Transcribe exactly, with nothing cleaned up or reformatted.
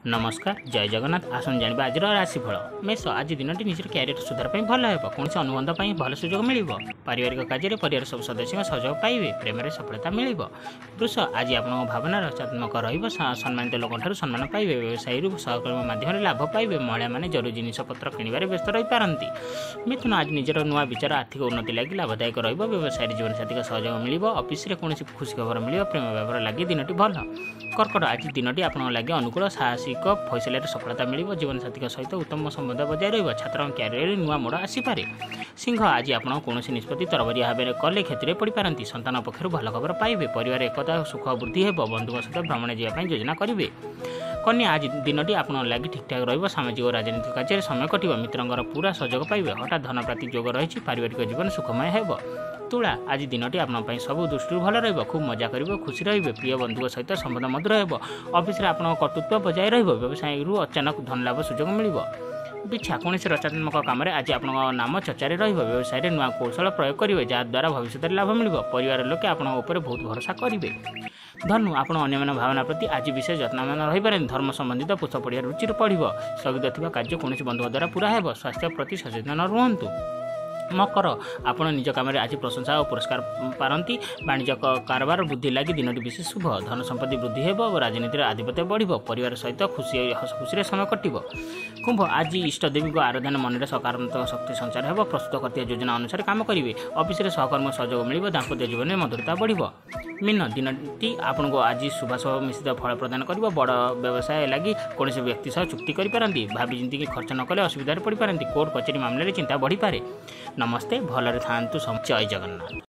नमस्कार जय जगन्नाथ आसन जाना आज राशिफल मेष आज दिन निजर क्यारियर सुधार भल हो कौन अनुबंध भल सुजोग मिल पारिवारिक कार्य परिवार सब सदस्य सहयोग पाइबे प्रेम सफलता मिल वृष आज आप भावना रचनात्मक रम्मानित लोक सम्मान पाइबे व्यवसायी सहकर्मी माध्यम लाभ पाइबे महिला मैंने जरूरी जिनपतर किणवे व्यस्त रही पारती मिथुन आज निजर नुआ विचार आर्थिक उन्नति लगी लाभदायक व्यवसाय जीवन साथी सहयोग मिल ऑफिस कौन खुशी खबर मिल प्रेम व्यवहार लगी दिन भल कर्कट आज दिन आप लगे अनुकूल साहसिक फैसले सफलता मिल जीवन साथी सहित उत्तम संबंध बजाय रहा क्यारियर नुआ मोड़ आसीपे सिंह आज आप कौन निष्पत्ति तरबरिया भाव में कले क्षति पड़ पारती संतान पक्ष भल खबर पाइबे परिवार एकता सुख वृद्धि हो बंधु सहित भ्रमण जावाई योजना करेंगे कन्या आज दिन आप लगी ठीक ठाक रजिक और राजनीतिक कार्य समय कटो मित्र पूरा सहयोग पाइबे हठात धन प्राप्ति योग रही पारिवारिक जीवन सुखमय हो तुला आज दिन आप सब दृष्टि भल रही खूब मजा कर खुशी रे प्रिय बंधु सहित संबंध मधुर हो ऑफिस आप कर्तृत्व बजाय व्यवसाय अचानक धन लाभ सुजोग मिल बिछा कौन रचनात्मक कम आज आप नाम चर्चार व्यवसाय नुआ कौशल प्रयोग करेंगे जहाद्वारा भविष्य लाभ मिल परिवार लोके आपंप बहुत भरोसा करेंगे धनु आपण अन्य भावना प्रति आज विशेष यत्नवान रहीपे धर्म संबंधित पुस्तक पढ़िया रुचि पढ़ स्थगित कार्य कौन बंधु द्वारा पूरा हो स्वास्थ्य प्रति सचेतन रुहतु मकर आपण निज कम आज प्रशंसा और पुरस्कार पारती वाणिज्य कारोबार वृद्धि लगी दिन विशेष शुभ धन संपत्ति वृद्धि हो राजनीति आधिपत्य बढ़ परिवार सहित खुशी हस खुशी समय कट कुंभ आज इष्टदेवी को आराधना मन में सकारात्मक शक्ति संचार हो प्रस्तुत करते योजना अनुसार काम करेंगे ऑफिस सहकर्मी सहयोग मिल दाम्पत्य जीवन में मधुरता बढ़ मीन दिनटी आपन को आज शुभाशुभ मिश्रित फल प्रदान कर बड़ व्यवसाय लगी कौन व्यक्ति सह चुक्ति करें भावी चिंतिकी खर्च न कले असुविधा पड़ पारती कोर्ट कचेरी मामले चिंता बढ़ी पारे नमस्ते भलरे थांतु जय जगन्नाथ।